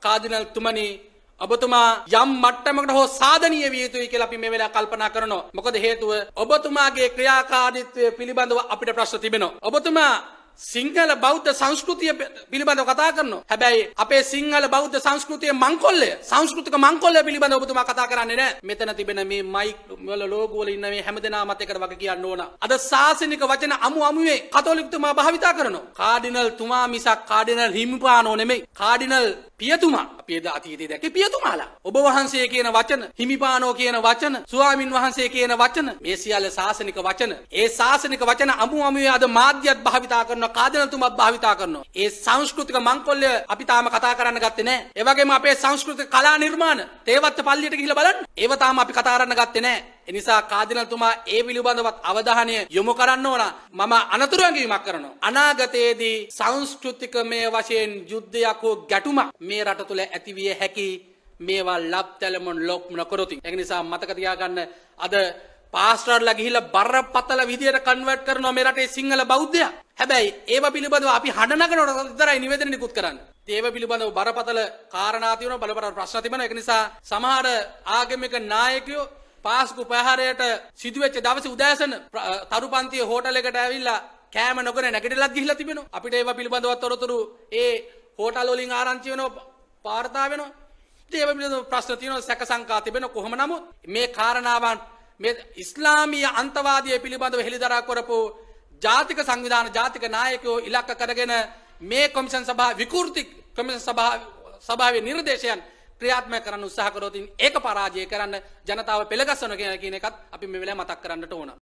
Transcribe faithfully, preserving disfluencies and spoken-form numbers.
කාදිනල් තුමනි ඔබතුමා යම් මට්ටමකට හෝ සාධනීය විය යුතුයි කියලා අපි මේ වෙලාව කල්පනා කරනවා. මොකද හේතුව ඔබතුමාගේ ක්‍රියාකාරීත්වය පිළිබඳව අපිට ප්‍රශ්න තිබෙනවා. ඔබතුමා සිංහල බෞද්ධ සංස්කෘතිය පිළිබඳව කතා කරනවා. හැබැයි අපේ සිංහල බෞද්ධ සංස්කෘතියේ මංකොල්ලය, සංස්කෘතික මංකොල්ලය පිළිබඳව ඔබතුමා කතා කරන්නේ නැහැ. මෙතන තිබෙන මේ මයික් වල ලෝගෝ වල ඉන්න මේ හැමදෙනාමත් එකට වගේ කියන්න ඕන. අද සාසනික වචන අමු අමුවේ කතෝලිකතුමා භාවිතා කරනවා. කාඩිනල් තුමා මිසක් කාඩිනල් හිමිපාණෝ නෙමෙයි. කාඩිනල් පියතුමා. අපි එදා අතීතයේ දැක්කේ පියතුමාලා. ඔබ වහන්සේ කියන වචන, හිමිපාණෝ කියන වචන, ස්වාමින් වහන්සේ කියන වචන, මේ සියල්ල සාසනික වචන. ඒ සාසනික වචන අමු අමුවේ අද මාධ්‍යත් භාවිතා කරනවා. කාදිනල්තුමත් භාවිතා කරනවා. ඒ සංස්කෘතික මංකොල්ලය අපි තාම කතා කරන්න ගත්තේ නැහැ. ඒ වගේම අපේ සංස්කෘතික කලා නිර්මාණ තේවත්ත පල්ලියට ගිහිල්ලා බලන්න. ඒව තාම අපි කතා කරන්න ගත්තේ නැහැ. ඒ නිසා කාදිනල්තුමා ඒ පිළිබඳවත් අවධානය යොමු කරන්න ඕන. මම අනතුරු ඇඟීමක් කරනවා. අනාගතයේදී සංස්කෘතිකමය වශයෙන් යුද්ධයක් හෝ ගැටුමක් මේ රට තුළ ඇතිවිය හැකි මේවා ලබ්තැලමොන් ලොක් නොකරොත්. ඒක නිසා මතක තියාගන්න අද පාස්ටර්ලා ගිහිල්ලා බරපතල විදියට කන්වර්ට් කරනවා මේ රටේ සිංහල බෞද්ධයා. හැබැයි ඒව පිළිබඳව අපි හඬ නගනකොට විතරයි නිවේදන නිකුත් කරන්නේ. ඒව පිළිබඳව බරපතල කාරණා තියෙනවා, බලපතල ප්‍රශ්න තිබෙනවා. ඒක නිසා සමහර ආගමික නායකයෝ පාස්කු ප්‍රහාරයට සිදුවෙච්ච දවසේ උදෑසන තරුපන්තිය හෝටල් එකට ඇවිල්ලා කෑම නොකර නැගිටලත් ගිහිල්ලා තිබෙනවා. අපිට ඒව පිළිබඳව තොරතුරු ඒ හෝටල් වලින් ආරංචි වෙනවා, වාර්තා වෙනවා. ඉතින් ඒව පිළිබඳව ප්‍රශ්න තියෙනවා, සැක සංකා තිබෙනවා. කොහොම නමුත් මේ කාරණාවන් මේ ඉස්ලාමීය අන්තවාදීය පිළිබඳව හෙළිදරව් කරපු ජාතික සංවිධාන ජාතික නායකයෝ ඉලක්ක කරගෙන මේ කොමිෂන් සභාව විකෘති කොමිෂන් සභාව සභාවේ නිර්දේශයන් ක්‍රියාත්මක කරන්න උත්සාහ කරොත් ඒක පරාජය කරන්න ජනතාව පෙළගස්සන කියන එකත් අපි මේ වෙලාවේ මතක් කරන්නට ඕන.